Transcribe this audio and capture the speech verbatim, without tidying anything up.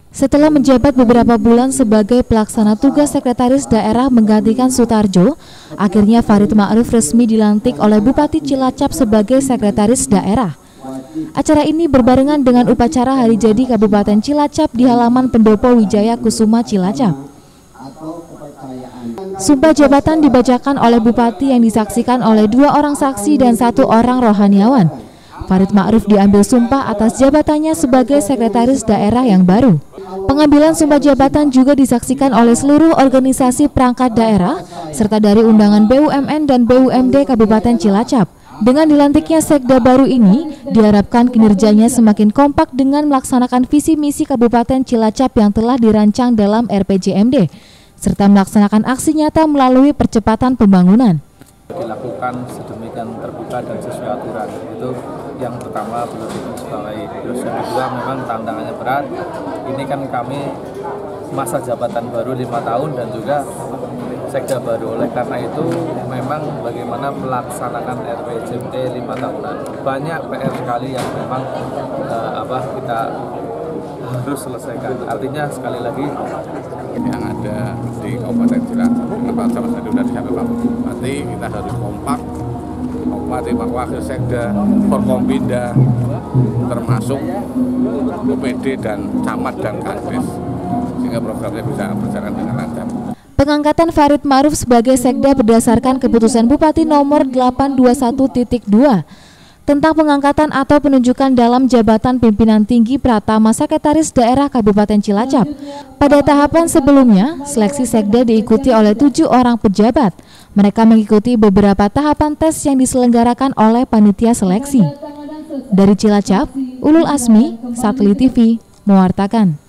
Setelah menjabat beberapa bulan sebagai pelaksana tugas sekretaris daerah menggantikan Sutarjo, akhirnya Farid Ma'ruf resmi dilantik oleh Bupati Cilacap sebagai sekretaris daerah. Acara ini berbarengan dengan upacara hari jadi Kabupaten Cilacap di halaman Pendopo Wijaya Kusuma Cilacap. Sumpah jabatan dibacakan oleh Bupati yang disaksikan oleh dua orang saksi dan satu orang rohaniawan. Farid Ma'ruf diambil sumpah atas jabatannya sebagai sekretaris daerah yang baru. Pengambilan sumpah jabatan juga disaksikan oleh seluruh organisasi perangkat daerah serta dari undangan B U M N dan B U M D Kabupaten Cilacap. Dengan dilantiknya sekda baru ini, diharapkan kinerjanya semakin kompak dengan melaksanakan visi misi Kabupaten Cilacap yang telah dirancang dalam R P J M D, serta melaksanakan aksi nyata melalui percepatan pembangunan. Dilakukan sedemikian terbuka dan sesuai aturan, itu yang pertama perlu digarisbawahi. Terus yang kedua, memang tantangannya berat. Ini kan kami masa jabatan baru lima tahun dan juga sekda baru. Oleh karena itu memang bagaimana melaksanakan R P J M D lima tahunan. Banyak P R sekali yang memang uh, apa kita harus selesaikan. Artinya sekali lagi yang ada di Kabupaten Cilacap, kenapa sama saya sudah disampaikan Pak Bupati, kita harus kompak. Bupati, Pak Wakil Sekda, Forkompinda, termasuk O P D dan camat dan kadis, sehingga programnya bisa berjalan dengan lancar. Pengangkatan Farid Ma'ruf sebagai sekda berdasarkan keputusan Bupati nomor delapan dua satu titik dua tentang pengangkatan atau penunjukan dalam jabatan pimpinan tinggi Pratama Sekretaris Daerah Kabupaten Cilacap. Pada tahapan sebelumnya, seleksi sekda diikuti oleh tujuh orang pejabat. Mereka mengikuti beberapa tahapan tes yang diselenggarakan oleh panitia seleksi. Dari Cilacap, Ulul Asmi, Satelit T V, mewartakan.